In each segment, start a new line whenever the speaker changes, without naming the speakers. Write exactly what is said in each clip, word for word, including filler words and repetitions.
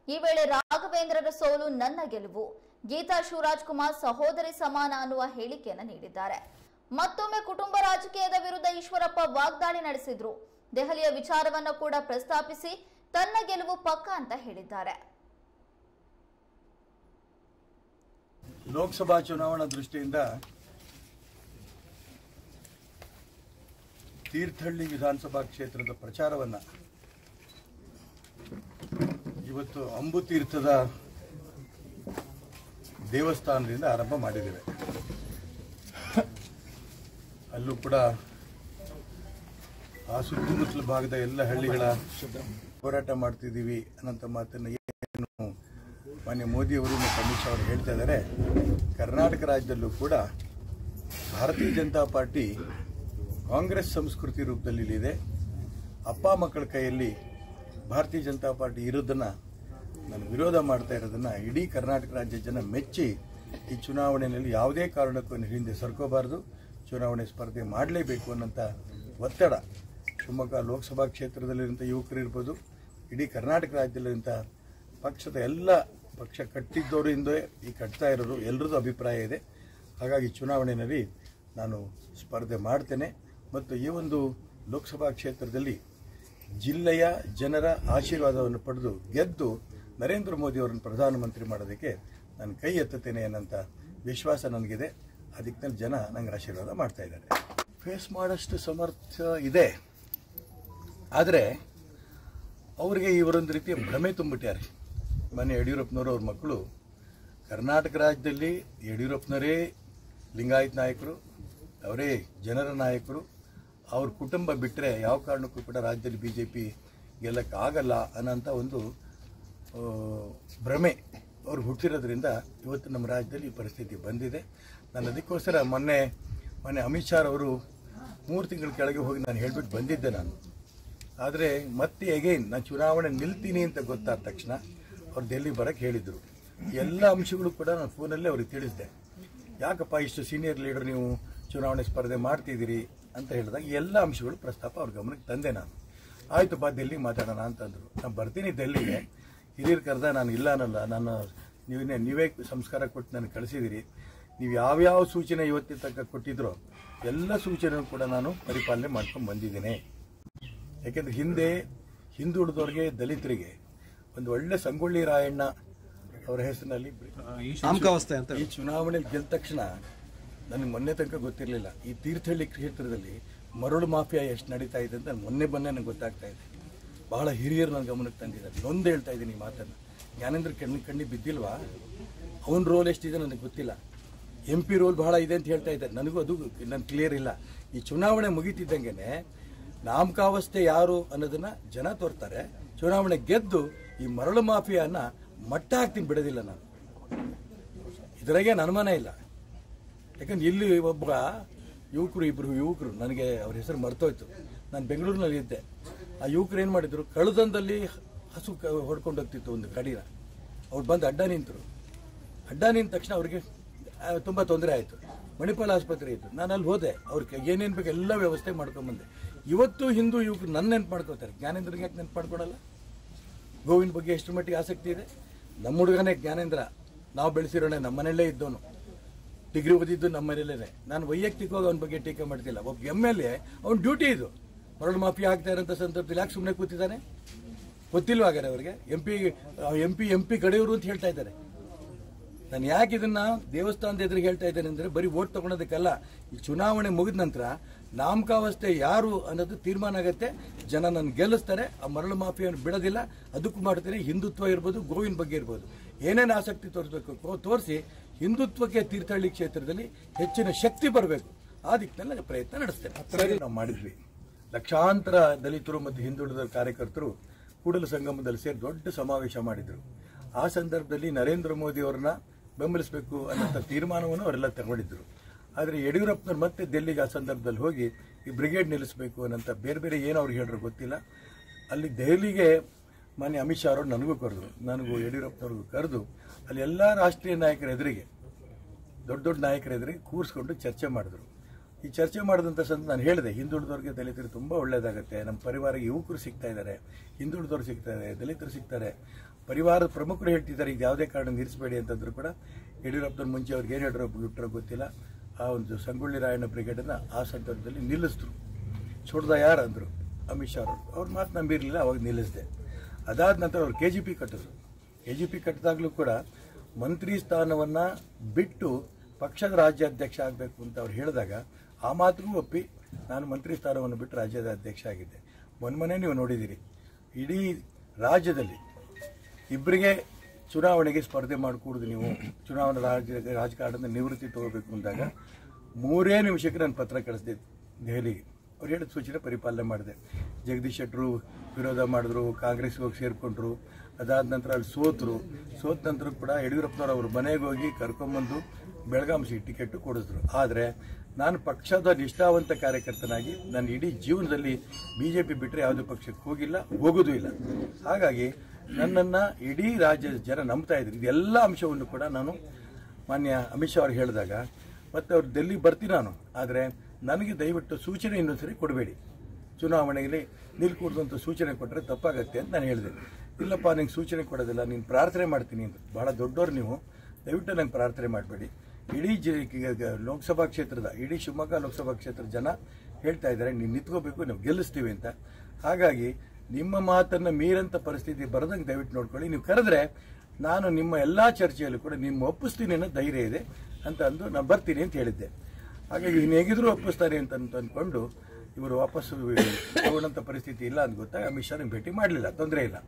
ಈ ವೇಳೆ ರಾಘವೇಂದ್ರರ ಸೋಲು ನನ್ನ ಗೆಲುವು, ಗೀತಾ ಶಿವರಾಜ್ ಕುಮಾರ್ ಸಹೋದರಿ ಸಮಾನ ಅನ್ನುವ ಹೇಳಿಕೆಯನ್ನು ನೀಡಿದ್ದಾರೆ. ಮತ್ತೊಮ್ಮೆ ಕುಟುಂಬ ರಾಜಕೀಯದ ವಿರುದ್ಧ ಈಶ್ವರಪ್ಪ ವಾಗ್ದಾಳಿ ನಡೆಸಿದ್ರು. ದೆಹಲಿಯ ವಿಚಾರವನ್ನು ಕೂಡ ಪ್ರಸ್ತಾಪಿಸಿ ತನ್ನ ಗೆಲುವು ಪಕ್ಕ ಅಂತ ಹೇಳಿದ್ದಾರೆ.
ಲೋಕಸಭಾ ಚುನಾವಣಾ ದೃಷ್ಟಿಯಿಂದ ತೀರ್ಥಹಳ್ಳಿ ವಿಧಾನಸಭಾ ಕ್ಷೇತ್ರದ ಪ್ರಚಾರವನ್ನ ಇವತ್ತು ಅಂಬುತೀರ್ಥದ ದೇವಸ್ಥಾನದಿಂದ ಆರಂಭ ಮಾಡಿದ್ದೇವೆ. ಅಲ್ಲೂ ಕೂಡ ಆ ಸುತ್ತಮುತ್ತಲ ಭಾಗದ ಎಲ್ಲ ಹಳ್ಳಿಗಳ ಹೋರಾಟ ಮಾಡ್ತಿದ್ದೀವಿ ಅನ್ನೋಂಥ ಮಾತನ್ನು ಏನು ಮಾನ್ಯ ಮೋದಿಯವರು ಮತ್ತು ಅಮಿತ್ ಶಾ ಅವರು ಹೇಳ್ತಾ ಇದ್ದಾರೆ. ಕರ್ನಾಟಕ ರಾಜ್ಯದಲ್ಲೂ ಕೂಡ ಭಾರತೀಯ ಜನತಾ ಪಾರ್ಟಿ ಕಾಂಗ್ರೆಸ್ ಸಂಸ್ಕೃತಿ ರೂಪದಲ್ಲಿ ಇಲ್ಲಿದೆ. ಅಪ್ಪ ಮಕ್ಕಳ ಕೈಯಲ್ಲಿ ಭಾರತೀಯ ಜನತಾ ಪಾರ್ಟಿ ಇರೋದನ್ನು ನಾನು ವಿರೋಧ ಮಾಡ್ತಾ ಇರೋದನ್ನು ಇಡೀ ಕರ್ನಾಟಕ ರಾಜ್ಯ ಜನ ಮೆಚ್ಚಿ ಈ ಚುನಾವಣೆಯಲ್ಲಿ ಯಾವುದೇ ಕಾರಣಕ್ಕೂ ಹಿಂದೆ ಸರ್ಕೋಬಾರದು, ಚುನಾವಣೆ ಸ್ಪರ್ಧೆ ಮಾಡಲೇಬೇಕು ಅನ್ನೋಂಥ ಒತ್ತಡ ಶಿವಮೊಗ್ಗ ಲೋಕಸಭಾ ಕ್ಷೇತ್ರದಲ್ಲಿರುವಂಥ ಯುವಕರು ಇರ್ಬೋದು, ಇಡೀ ಕರ್ನಾಟಕ ರಾಜ್ಯದಲ್ಲಿರುವಂಥ ಪಕ್ಷದ ಎಲ್ಲ ಪಕ್ಷ ಕಟ್ಟಿದ್ದವರಿಂದ ಈ ಕಟ್ತಾ ಇರೋರು ಎಲ್ಲರದ್ದು ಅಭಿಪ್ರಾಯ ಇದೆ. ಹಾಗಾಗಿ ಚುನಾವಣೆಯಲ್ಲಿ ನಾನು ಸ್ಪರ್ಧೆ ಮಾಡ್ತೇನೆ ಮತ್ತು ಈ ಒಂದು ಲೋಕಸಭಾ ಕ್ಷೇತ್ರದಲ್ಲಿ ಜಿಲ್ಲೆಯ ಜನರ ಆಶೀರ್ವಾದವನ್ನು ಪಡೆದು ಗೆದ್ದು ನರೇಂದ್ರ ಮೋದಿ ಅವರನ್ನು ಪ್ರಧಾನಮಂತ್ರಿ ಮಾಡೋದಕ್ಕೆ ನಾನು ಕೈ ಎತ್ತುತ್ತೇನೆ ಅನ್ನೋಂಥ ವಿಶ್ವಾಸ ನನಗಿದೆ. ಅದಕ್ಕೆ ಜನ ನಂಗೆ ಆಶೀರ್ವಾದ ಮಾಡ್ತಾ ಇದ್ದಾರೆ. ಫೇಸ್ ಮಾಡೋಷ್ಟು ಸಮರ್ಥ ಇದೆ, ಆದರೆ ಅವರಿಗೆ ಇವರೊಂದು ರೀತಿಯ ಭ್ರಮೆ ತುಂಬಿಟ್ಟಾರೆ. ಮೊನ್ನೆ ಯಡಿಯೂರಪ್ಪನವರು ಅವ್ರ ಮಕ್ಕಳು ಕರ್ನಾಟಕ ರಾಜ್ಯದಲ್ಲಿ ಯಡಿಯೂರಪ್ಪನವರೇ ಲಿಂಗಾಯತ್ ನಾಯಕರು, ಅವರೇ ಜನರ ನಾಯಕರು, ಅವ್ರ ಕುಟುಂಬ ಬಿಟ್ಟರೆ ಯಾವ ಕಾರಣಕ್ಕೂ ಕೂಡ ರಾಜ್ಯದಲ್ಲಿ ಬಿ ಜೆ ಪಿ ಗೆಲ್ಲಕ್ಕಾಗಲ್ಲ ಅನ್ನೋಂಥ ಒಂದು ಭ್ರಮೆ ಅವ್ರು ಹುಟ್ಟಿರೋದ್ರಿಂದ ಇವತ್ತು ನಮ್ಮ ರಾಜ್ಯದಲ್ಲಿ ಈ ಪರಿಸ್ಥಿತಿ ಬಂದಿದೆ. ನಾನು ಅದಕ್ಕೋಸ್ಕರ ಮೊನ್ನೆ ಮೊನ್ನೆ ಅಮಿತ್ ಶಾ ಅವರು ಮೂರು ತಿಂಗಳ ಕೆಳಗೆ ಹೋಗಿ ನಾನು ಹೇಳ್ಬಿಟ್ಟು ಬಂದಿದ್ದೆ ನಾನು. ಆದರೆ ಮತ್ತೆ ಅಗೈನ್ ನಾನು ಚುನಾವಣೆ ನಿಲ್ತೀನಿ ಅಂತ ಗೊತ್ತಾದ ತಕ್ಷಣ ಅವ್ರು ಡೆಲ್ಲಿ ಬರೋಕ್ಕೆ ಹೇಳಿದರು. ಎಲ್ಲ ಅಂಶಗಳು ಕೂಡ ನಾನು ಫೋನಲ್ಲೇ ಅವ್ರಿಗೆ ತಿಳಿಸಿದೆ. ಯಾಕಪ್ಪ ಇಷ್ಟು ಸೀನಿಯರ್ ಲೀಡರ್ ನೀವು ಚುನಾವಣೆ ಸ್ಪರ್ಧೆ ಮಾಡ್ತಿದ್ದೀರಿ ಅಂತ ಹೇಳಿದಾಗ ಎಲ್ಲ ಅಂಶಗಳು ಪ್ರಸ್ತಾಪ ಅವ್ರ ಗಮನಕ್ಕೆ ತಂದೆ. ನಾನು ಆಯ್ತಪ್ಪ ಡೆಲ್ಲಿಗೆ ಮಾತಾಡೋಣ ಅಂತಂದರು. ನಾನು ಬರ್ತೀನಿ ಡೆಲ್ಲಿಗೆ, ಹಿರಿಯರು ಕರೆದ ನಾನು ಇಲ್ಲ ಅನ್ನಲ್ಲ, ನಾನು ನೀವೇ ನೀವೇ ಸಂಸ್ಕಾರ ಕೊಟ್ಟು ನನಗೆ ಕಳಿಸಿದಿರಿ. ನೀವು ಯಾವ್ಯಾವ ಸೂಚನೆ ಇವತ್ತಿನ ತನಕ ಕೊಟ್ಟಿದ್ರೋ ಎಲ್ಲ ಸೂಚನೆ ಕೂಡ ನಾನು ಪರಿಪಾಲನೆ ಮಾಡ್ಕೊಂಡು ಬಂದಿದ್ದೇನೆ. ಯಾಕೆಂದ್ರೆ ಹಿಂದೆ ಹಿಂದುಳಿದವ್ರಿಗೆ ದಲಿತರಿಗೆ ಒಂದು ಒಳ್ಳೆ ಸಂಗೊಳ್ಳಿ ರಾಯಣ್ಣ ಅವರ ಹೆಸರಿನಲ್ಲಿ ಈ ಚುನಾವಣೆ ಗೆದ್ದ ತಕ್ಷಣ ನನಗೆ ಮೊನ್ನೆ ತನಕ ಗೊತ್ತಿರಲಿಲ್ಲ ಈ ತೀರ್ಥಹಳ್ಳಿ ಕ್ಷೇತ್ರದಲ್ಲಿ ಮರಳು ಮಾಫಿಯಾ ಎಷ್ಟು ನಡೀತಾ ಇದೆ ಅಂತ ಮೊನ್ನೆ ಮೊನ್ನೆ ನನಗೆ ಗೊತ್ತಾಗ್ತಾ ಇದೆ. ಬಹಳ ಹಿರಿಯರು ನನ್ನ ಗಮನಕ್ಕೆ ತಂದಿದ್ದಾರೆ. ನೊಂದು ಹೇಳ್ತಾ ಇದ್ದೀನಿ ಈ ಮಾತನ್ನು. ಜ್ಞಾನೇಂದ್ರ ಕಣ್ಣಿ ಕಣ್ಣಿ ಬಿದ್ದಿಲ್ವಾ? ಅವನ ರೋಲ್ ಎಷ್ಟಿದೆ ನನಗೆ ಗೊತ್ತಿಲ್ಲ. ಎಂ ಪಿ ರೋಲ್ ಬಹಳ ಇದೆ ಅಂತ ಹೇಳ್ತಾ ಇದ್ದಾರೆ. ನನಗೂ ಅದು ನನ್ನ ಕ್ಲಿಯರ್ ಇಲ್ಲ. ಈ ಚುನಾವಣೆ ಮುಗಿತಿದ್ದಂಗೆ ನಾಮಕಾವಸ್ಥೆ ಯಾರು ಅನ್ನೋದನ್ನ ಜನ ತೋರ್ತಾರೆ. ಚುನಾವಣೆ ಗೆದ್ದು ಈ ಮರಳು ಮಾಫಿಯಾನ ಮಟ್ಟ ಹಾಕ್ತೀನಿ, ಬಿಡೋದಿಲ್ಲ ನಾನು. ಇದರಾಗೆ ಅನುಮಾನ ಇಲ್ಲ. ಯಾಕಂದ್ರೆ ಇಲ್ಲಿ ಒಬ್ಬ ಯುವಕರು ಇಬ್ಬರು ಯುವಕರು ನನಗೆ ಅವ್ರ ಹೆಸರು ಮರ್ತೋಯ್ತು. ನಾನು ಬೆಂಗಳೂರಿನಲ್ಲಿ ಇದ್ದೆ. ಆ ಯುವಕರು ಏನು ಮಾಡಿದ್ರು, ಕಳ್ಳತನದಲ್ಲಿ ಹಸು ಹೊಡ್ಕೊಂಡು ಹೋಗ್ತಿತ್ತು ಒಂದು ಗಾಡಿನ. ಅವ್ರು ಬಂದು ಅಡ್ಡ ನಿಂತರು. ಅಡ್ಡ ನಿಂತ ತಕ್ಷಣ ಅವ್ರಿಗೆ ತುಂಬ ತೊಂದರೆ ಆಯಿತು. ಮಣಿಪಾಲ್ ಆಸ್ಪತ್ರೆ ಇತ್ತು. ನಾನು ಅಲ್ಲಿ ಹೋದೆ. ಅವ್ರಿಗೆ ಏನೇನು ಬೇಕು ಎಲ್ಲ ವ್ಯವಸ್ಥೆ ಮಾಡ್ಕೊಂಬಂದೆ. ಇವತ್ತು ಹಿಂದೂ ಯುವಕರು ನನ್ನ ನೆನ್ಪು ಮಾಡ್ಕೋತಾರೆ. ಜ್ಞಾನೇಂದ್ರಿಗೆ ಯಾಕೆ ನೆನ್ಪು ಮಾಡ್ಕೊಡಲ್ಲ? ಗೋವಿನ ಬಗ್ಗೆ ಎಷ್ಟು ಮಟ್ಟಿಗೆ ಆಸಕ್ತಿ ಇದೆ. ನಮ್ಮ ಹುಡುಗನೇ ಜ್ಞಾನೇಂದ್ರ, ನಾವು ಬೆಳೆಸಿರೋಣ, ನಮ್ಮ ಮನೆಯಲ್ಲೇ ಇದ್ದವನು, ಡಿಗ್ರಿ ಓದಿದ್ದು ನಮ್ಮ ಮನೆಯಲ್ಲೇ. ನಾನು ವೈಯಕ್ತಿಕವಾಗಿ ಅವನ ಬಗ್ಗೆ ಟೀಕೆ ಮಾಡ್ತಿಲ್ಲ. ಒಬ್ಬ ಎಮ್ ಎಲ್ ಎ ಅವ್ನ ಡ್ಯೂಟಿ ಇದು. ಮರಳು ಮಾಫಿಯಾ ಆಗ್ತಾ ಇರೋಂಥ ಸಂದರ್ಭದಲ್ಲಿ ಯಾಕೆ ಸುಮ್ಮನೆ ಕೂತಿದ್ದಾನೆ? ಗೊತ್ತಿಲ್ವಾಗಾರೆ ಅವ್ರಿಗೆ? M P M P M P ಕಡೆಯವರು ಅಂತ ಹೇಳ್ತಾ ಇದ್ದಾರೆ. ನಾನು ಯಾಕೆ ಇದನ್ನ ದೇವಸ್ಥಾನದ ಎದುರಿಗೆ ಹೇಳ್ತಾ ಇದ್ದೇನೆ ಅಂದರೆ ಬರೀ ವೋಟ್ ತಗೊಳೋದಕ್ಕಲ್ಲ. ಈ ಚುನಾವಣೆ ಮುಗಿದ ನಂತರ ನಾಮಕಾವಸ್ಥೆ ಯಾರು ಅನ್ನೋದು ತೀರ್ಮಾನ ಆಗುತ್ತೆ. ಜನ ನನ್ನ ಗೆಲ್ಲಿಸ್ತಾರೆ. ಆ ಮರಳು ಮಾಫಿಯನ್ನು ಬಿಡೋದಿಲ್ಲ. ಅದಕ್ಕೂ ಮಾಡ್ತೇನೆ. ಹಿಂದುತ್ವ ಇರ್ಬೋದು, ಗೋವಿನ ಬಗ್ಗೆ ಇರ್ಬೋದು, ಏನೇನು ಆಸಕ್ತಿ ತೋರಿಸಬೇಕು ತೋರಿಸಿ ಹಿಂದುತ್ವಕ್ಕೆ ತೀರ್ಥಹಳ್ಳಿ ಕ್ಷೇತ್ರದಲ್ಲಿ ಹೆಚ್ಚಿನ ಶಕ್ತಿ ಬರಬೇಕು. ಆ ದಿಕ್ಕಿನಲ್ಲಿ ಪ್ರಯತ್ನ ನಡೆಸ್ತೇನೆ. ನಾವು ಮಾಡಿದ್ವಿ. ಲಕ್ಷಾಂತರ ದಲಿತರು ಮತ್ತು ಹಿಂದುಳಿದ ಕಾರ್ಯಕರ್ತರು ಕೂಡಲ ಸಂಗಮದಲ್ಲಿ ಸೇರಿ ದೊಡ್ಡ ಸಮಾವೇಶ ಮಾಡಿದ್ರು. ಆ ಸಂದರ್ಭದಲ್ಲಿ ನರೇಂದ್ರ ಮೋದಿ ಅವರನ್ನ ಬೆಂಬಲಿಸಬೇಕು ಅನ್ನೋಂಥ ತೀರ್ಮಾನವನ್ನು ಅವರೆಲ್ಲ ತಗೊಂಡಿದ್ರು. ಆದರೆ ಯಡಿಯೂರಪ್ಪನವ್ರು ಮತ್ತೆ ಡೆಲ್ಲಿಗೆ ಆ ಸಂದರ್ಭದಲ್ಲಿ ಹೋಗಿ ಈ ಬ್ರಿಗೇಡ್ ನಿಲ್ಲಿಸಬೇಕು ಅನ್ನೋಂಥ ಬೇರೆ ಬೇರೆ ಏನು ಅವ್ರಿಗೆ ಹೇಳಿದ್ರು ಗೊತ್ತಿಲ್ಲ. ಅಲ್ಲಿ ದೆಹಲಿಗೆ ಮಾನ್ಯ ಅಮಿತ್ ಶಾ ಅವರು ನನಗೂ ಕರೆದು, ನನಗೂ ಯಡಿಯೂರಪ್ಪನವ್ರಿಗೂ ಕರೆದು ಅಲ್ಲಿ ಎಲ್ಲ ರಾಷ್ಟ್ರೀಯ ನಾಯಕರ ಎದುರಿಗೆ, ದೊಡ್ಡ ದೊಡ್ಡ ನಾಯಕರ ಎದುರಿಗೆ ಕೂರಿಸ್ಕೊಂಡು ಚರ್ಚೆ ಮಾಡಿದ್ರು. ಈ ಚರ್ಚೆ ಮಾಡಿದಂಥ ಸಂದ ನಾನು ಹೇಳಿದೆ, ಹಿಂದುಳಿದವ್ರಿಗೆ ದಲಿತರು ತುಂಬ ಒಳ್ಳೇದಾಗುತ್ತೆ. ನಮ್ಮ ಪರಿವಾರ ಯುವಕರು ಸಿಗ್ತಾ ಇದ್ದಾರೆ, ಹಿಂದುಳಿದವರು ಸಿಗ್ತಾರೆ, ದಲಿತರು ಸಿಗ್ತಾರೆ, ಪರಿವಾರದ ಪ್ರಮುಖರು ಹೇಳ್ತಿದ್ದಾರೆ ಇದು ಯಾವುದೇ ಕಾರಣ ನಿಲ್ಲಿಸಬೇಡಿ ಅಂತಂದ್ರು ಕೂಡ ಯಡಿಯೂರಪ್ಪನ ಮುಂಚೆ ಅವ್ರಿಗೆ ಏನು ಹೇಳಿರೋ ಬಿಟ್ಟರೋ ಗೊತ್ತಿಲ್ಲ. ಆ ಒಂದು ಸಂಗೊಳ್ಳಿ ರಾಯಣ್ಣ ಬ್ರಿಗೇಡನ್ನು ಆ ಸಂದರ್ಭದಲ್ಲಿ ನಿಲ್ಲಿಸಿದ್ರು. ಸುಡ್ದ ಯಾರು ಅಂದರು ಅಮಿತ್ ಶಾ ಅವರು. ಅವ್ರ ಮಾತು ನಂಬಿರಲಿಲ್ಲ, ಅವಾಗ ನಿಲ್ಲಿಸಿದೆ. ಅದಾದ ನಂತರ ಅವ್ರು ಕೆ ಜಿ ಪಿ ಕಟ್ಟಿದ್ರು. ಕೆ ಜಿ ಪಿ ಕಟ್ಟಿದಾಗಲೂ ಕೂಡ ಮಂತ್ರಿ ಸ್ಥಾನವನ್ನು ಬಿಟ್ಟು ಪಕ್ಷದ ರಾಜ್ಯಾಧ್ಯಕ್ಷ ಆಗಬೇಕು ಅಂತ ಅವ್ರು ಹೇಳಿದಾಗ ಆ ಮಾತಿಗೂ ಒಪ್ಪಿ ನಾನು ಮಂತ್ರಿ ಸ್ಥಾನವನ್ನು ಬಿಟ್ಟು ರಾಜ್ಯದ ಅಧ್ಯಕ್ಷ ಆಗಿದ್ದೆ. ಮೊನ್ನೆ ನೀವು ನೋಡಿದ್ದೀರಿ, ಇಡೀ ರಾಜ್ಯದಲ್ಲಿ ಇಬ್ಬರಿಗೆ ಚುನಾವಣೆಗೆ ಸ್ಪರ್ಧೆ ಮಾಡಿಕೊಡುದು. ನೀವು ಚುನಾವಣಾ ರಾಜ್ಯ ರಾಜಕಾರಣದ ನಿವೃತ್ತಿ ತಗೋಬೇಕು ಅಂದಾಗ ಮೂರೇ ನಿಮಿಷಕ್ಕೆ ನಾನು ಪತ್ರ ಕಳಿಸಿದೆ ದೆಹಲಿಗೆ. ಅವ್ರು ಹೇಳಿದ ಸೂಚನೆ ಪರಿಪಾಲನೆ ಮಾಡಿದೆ. ಜಗದೀಶ್ ಶೆಟ್ಟರು ವಿರೋಧ ಮಾಡಿದ್ರು, ಕಾಂಗ್ರೆಸ್ಗೆ ಹೋಗಿ ಸೇರಿಕೊಂಡ್ರು. ಅದಾದ ನಂತರ ಅಲ್ಲಿ ಸೋತರು. ಸೋತ ನಂತರ ಕೂಡ ಯಡಿಯೂರಪ್ಪನವರು ಅವ್ರ ಮನೆಗೆ ಹೋಗಿ ಕರ್ಕೊಂಬಂದು ಬೆಳಗಾಂ ಸೀಟ್ ಟಿಕೆಟ್ ಕೊಡಿಸಿದ್ರು. ಆದರೆ ನಾನು ಪಕ್ಷದ ನಿಷ್ಠಾವಂತ ಕಾರ್ಯಕರ್ತನಾಗಿ ನನ್ನ ಇಡೀ ಜೀವನದಲ್ಲಿ ಬಿ ಜೆ ಪಿ ಬಿಟ್ಟರೆ ಯಾವುದೇ ಪಕ್ಷಕ್ಕೆ ಹೋಗಿಲ್ಲ, ಹೋಗೋದೂ ಇಲ್ಲ. ಹಾಗಾಗಿ ನನ್ನನ್ನು ಇಡೀ ರಾಜ್ಯದ ಜನ ನಂಬ್ತಾ ಇದ್ರು. ಇದೆಲ್ಲ ಅಂಶವನ್ನು ಕೂಡ ನಾನು ಮಾನ್ಯ ಅಮಿತ್ ಶಾ ಅವ್ರು ಹೇಳಿದಾಗ ಮತ್ತು ಅವ್ರು ಡೆಲ್ಲಿ ಬರ್ತೀನಿ ನಾನು, ಆದರೆ ನನಗೆ ದಯವಿಟ್ಟು ಸೂಚನೆ ಇನ್ನೊಂದ್ಸರಿ ಕೊಡಬೇಡಿ, ಚುನಾವಣೆಯಲ್ಲಿ ನಿಲ್ಕೂಡ್ದಂಥ ಸೂಚನೆ ಕೊಟ್ಟರೆ ತಪ್ಪಾಗತ್ತೆ ಅಂತ ನಾನು ಹೇಳಿದೆ. ಇಲ್ಲಪ್ಪ ನಿಂಗೆ ಸೂಚನೆ ಕೊಡೋದಿಲ್ಲ, ನೀನು ಪ್ರಾರ್ಥನೆ ಮಾಡ್ತೀನಿ ಅಂತ. ಭಾಳ ದೊಡ್ಡವ್ರು ನೀವು, ದಯವಿಟ್ಟು ನಂಗೆ ಪ್ರಾರ್ಥನೆ ಮಾಡಬೇಡಿ. ಇಡೀ ಜ ಲೋಕಸಭಾ ಕ್ಷೇತ್ರದ ಇಡೀ ಶಿವಮೊಗ್ಗ ಲೋಕಸಭಾ ಕ್ಷೇತ್ರದ ಜನ ಹೇಳ್ತಾ ಇದ್ದಾರೆ ನೀವು ನಿಂತ್ಕೋಬೇಕು, ನಾವು ಗೆಲ್ಲಿಸ್ತೀವಿ ಅಂತ. ಹಾಗಾಗಿ ನಿಮ್ಮ ಮಾತನ್ನು ಮೀರಂಥ ಪರಿಸ್ಥಿತಿ ಬರದಂಗೆ ದಯವಿಟ್ಟು ನೋಡ್ಕೊಳ್ಳಿ. ನೀವು ಕರೆದ್ರೆ ನಾನು ನಿಮ್ಮ ಎಲ್ಲ ಚರ್ಚೆಯಲ್ಲೂ ಕೂಡ ನಿಮ್ಮ ಒಪ್ಪಿಸ್ತೀನಿ ಅನ್ನೋ ಧೈರ್ಯ ಇದೆ ಅಂತ ಅಂದು ನಾನು ಬರ್ತೀನಿ ಅಂತ ಹೇಳಿದ್ದೆ. ಹಾಗಾಗಿ ಇನ್ನು ಹೇಗಿದ್ರು ಒಪ್ಪಿಸ್ತಾರೆ ಅಂತ ಅಂದ್ಕೊಂಡು ಇವರು ವಾಪಸ್ಸು ತಗೊಳ್ಳೋಂಥ ಪರಿಸ್ಥಿತಿ ಇಲ್ಲ ಅಂತ ಗೊತ್ತಾಗ ಅಮಿತ್ ಶಾ ಭೇಟಿ ಮಾಡಲಿಲ್ಲ, ತೊಂದರೆ ಇಲ್ಲ.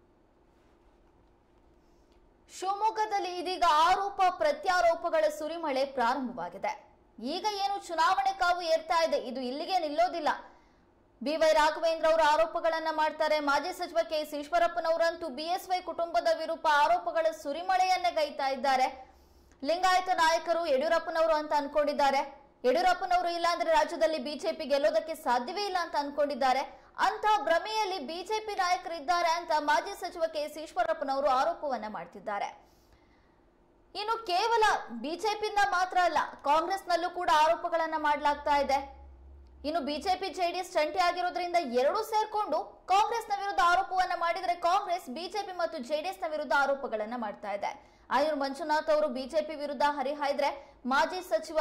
ಶಿವಮೊಗ್ಗದಲ್ಲಿ ಇದೀಗ ಆರೋಪ ಪ್ರತ್ಯಾರೋಪಗಳ ಸುರಿಮಳೆ ಪ್ರಾರಂಭವಾಗಿದೆ. ಈಗ ಏನು ಚುನಾವಣೆ ಕಾವು ಏರ್ತಾ ಇದೆ, ಇದು ಇಲ್ಲಿಗೆ ನಿಲ್ಲೋದಿಲ್ಲ. ಬಿ ವೈ ರಾಘವೇಂದ್ರ ಅವರು ಆರೋಪಗಳನ್ನ ಮಾಡ್ತಾರೆ. ಮಾಜಿ ಸಚಿವ ಕೆ ಎಸ್ ಈಶ್ವರಪ್ಪನವರಂತೂ ಬಿಎಸ್ವೈ ಕುಟುಂಬದ ವಿರುದ್ಧ ಆರೋಪಗಳ ಸುರಿಮಳೆಯನ್ನೇ ಗೈತಾ ಇದ್ದಾರೆ. ಲಿಂಗಾಯತ ನಾಯಕರು ಯಡಿಯೂರಪ್ಪನವರು ಅಂತ ಅನ್ಕೊಂಡಿದ್ದಾರೆ. ಯಡಿಯೂರಪ್ಪನವರು ಇಲ್ಲ ಅಂದ್ರೆ ರಾಜ್ಯದಲ್ಲಿ ಬಿಜೆಪಿ ಗೆಲ್ಲೋದಕ್ಕೆ ಸಾಧ್ಯವೇ ಇಲ್ಲ ಅಂತ ಅನ್ಕೊಂಡಿದ್ದಾರೆ. ಅಂತ ಭ್ರಮೆಯಲ್ಲಿ ಬಿಜೆಪಿ ನಾಯಕರಿದ್ದಾರೆ ಅಂತ ಮಾಜಿ ಸಚಿವ ಕೆ ಎಸ್ ಈಶ್ವರಪ್ಪನವರು ಆರೋಪವನ್ನ ಮಾಡ್ತಿದ್ದಾರೆ. ಇನ್ನು ಕೇವಲ ಬಿಜೆಪಿಯಿಂದ ಮಾತ್ರ ಅಲ್ಲ, ಕಾಂಗ್ರೆಸ್ನಲ್ಲೂ ಕೂಡ ಆರೋಪಗಳನ್ನ ಮಾಡಲಾಗ್ತಾ ಇದೆ. ಇನ್ನು ಬಿಜೆಪಿ ಜೆಡಿಎಸ್ ಜಂಟಿ ಆಗಿರೋದ್ರಿಂದ ಎರಡೂ ಸೇರ್ಕೊಂಡು ಕಾಂಗ್ರೆಸ್ನ ವಿರುದ್ಧ ಆರೋಪವನ್ನ ಮಾಡಿದ್ರೆ ಕಾಂಗ್ರೆಸ್ ಬಿಜೆಪಿ ಮತ್ತು ಜೆಡಿಎಸ್ ನ ವಿರುದ್ಧ ಆರೋಪಗಳನ್ನ ಮಾಡ್ತಾ ಇದೆ. ಆಯೂರ್ ಮಂಜುನಾಥ್ ಅವರು ಬಿಜೆಪಿ ವಿರುದ್ಧ ಹರಿಹಾಯ್ದ್ರೆ, ಮಾಜಿ ಸಚಿವ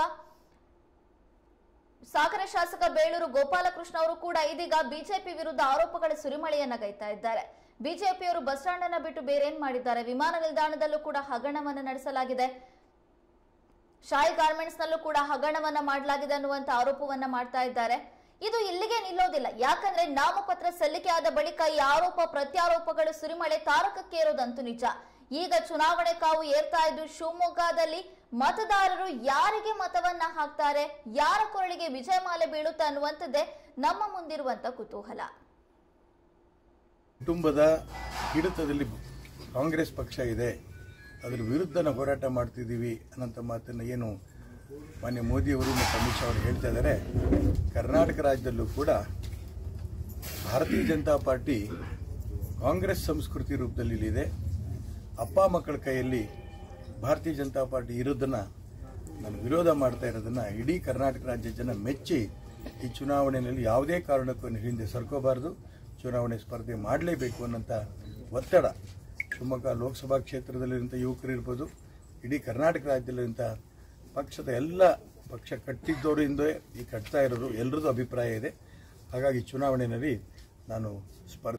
ಸಾಗರ ಶಾಸಕ ಬೇಳೂರು ಗೋಪಾಲಕೃಷ್ಣ ಅವರು ಕೂಡ ಇದೀಗ ಬಿಜೆಪಿ ವಿರುದ್ಧ ಆರೋಪಗಳ ಸುರಿಮಳೆಯನ್ನ ಗೈತಾ ಇದ್ದಾರೆ. ಬಿಜೆಪಿಯವರು ಬಸ್ ಸ್ಟ್ಯಾಂಡ್ ಅನ್ನ ಬಿಟ್ಟು ಬೇರೇನ್ ಮಾಡಿದ್ದಾರೆ, ವಿಮಾನ ನಿಲ್ದಾಣದಲ್ಲೂ ಕೂಡ ಹಗರಣವನ್ನ ನಡೆಸಲಾಗಿದೆ, ಶಾಯಿ ಗಾರ್ಮೆಂಟ್ಸ್ ನಲ್ಲೂ ಕೂಡ ಹಗರಣವನ್ನ ಮಾಡಲಾಗಿದೆ ಅನ್ನುವಂತ ಆರೋಪವನ್ನ ಮಾಡ್ತಾ ಇದ್ದಾರೆ. ಇದು ಇಲ್ಲಿಗೆ ನಿಲ್ಲೋದಿಲ್ಲ. ಯಾಕಂದ್ರೆ ನಾಮಪತ್ರ ಸಲ್ಲಿಕೆ ಆದ ಬಳಿಕ ಈ ಆರೋಪ ಪ್ರತ್ಯಾರೋಪಗಳು ಸುರಿಮಳೆ ತಾರಕಕ್ಕೇರೋದಂತೂ ನಿಜ. ಈಗ ಚುನಾವಣೆ ಕಾವು ಏರ್ತಾ ಇದ್ದು ಶಿವಮೊಗ್ಗದಲ್ಲಿ ಮತದಾರರು ಯಾರಿಗೆ ಮತವನ್ನ ಹಾಕ್ತಾರೆ, ಯಾರ ಕೊರಳಿಗೆ ವಿಜಯಮಾಲೆ ಬೀಳುತ್ತೆ ಅನ್ನುವಂಥದ್ದೇ ನಮ್ಮ ಮುಂದಿರುವಂತ ಕುತೂಹಲ.
ಕುಟುಂಬದ ಹಿಡಿತದಲ್ಲಿ ಕಾಂಗ್ರೆಸ್ ಪಕ್ಷ ಇದೆ, ಅದರ ವಿರುದ್ಧ ನಾವು ಹೋರಾಟ ಮಾಡ್ತಿದ್ದೀವಿ ಅನ್ನೋಂಥ ಮಾತನ್ನು ಏನು ಮಾನ್ಯ ಮೋದಿಯವರು ಮತ್ತು ಅಮಿತ್ ಶಾ ಅವರು ಹೇಳ್ತಾ ಇದ್ದಾರೆ. ಕರ್ನಾಟಕ ರಾಜ್ಯದಲ್ಲೂ ಕೂಡ ಭಾರತೀಯ ಜನತಾ ಪಾರ್ಟಿ ಕಾಂಗ್ರೆಸ್ ಸಂಸ್ಕೃತಿ ರೂಪದಲ್ಲಿ ಇದೆ. ಅಪ್ಪ ಮಕ್ಕಳ ಕೈಯಲ್ಲಿ ಭಾರತೀಯ ಜನತಾ ಪಾರ್ಟಿ ಇರೋದನ್ನು ನಾನು ವಿರೋಧ ಮಾಡ್ತಾ ಇರೋದನ್ನು ಇಡೀ ಕರ್ನಾಟಕ ರಾಜ್ಯ ಜನ ಮೆಚ್ಚಿ ಈ ಚುನಾವಣೆಯಲ್ಲಿ ಯಾವುದೇ ಕಾರಣಕ್ಕೂ ಹಿಂದೆ ಸರ್ಕೋಬಾರದು, ಚುನಾವಣೆ ಸ್ಪರ್ಧೆ ಮಾಡಲೇಬೇಕು ಅನ್ನೋಂಥ ಒತ್ತಡ ಶಿವಮೊಗ್ಗ ಲೋಕಸಭಾ ಕ್ಷೇತ್ರದಲ್ಲಿರುವಂಥ ಯುವಕರು ಇರ್ಬೋದು, ಇಡೀ ಕರ್ನಾಟಕ ರಾಜ್ಯದಲ್ಲಿರುವಂಥ ಪಕ್ಷದ ಎಲ್ಲ ಪಕ್ಷ ಕಟ್ಟಿದ್ದವರಿಂದ ಈ ಕಟ್ತಾ ಇರೋದು ಎಲ್ಲರದ್ದು ಅಭಿಪ್ರಾಯ ಇದೆ. ಹಾಗಾಗಿ ಚುನಾವಣೆಯಲ್ಲಿ ನಾನು ಸ್ಪರ್ಧೆ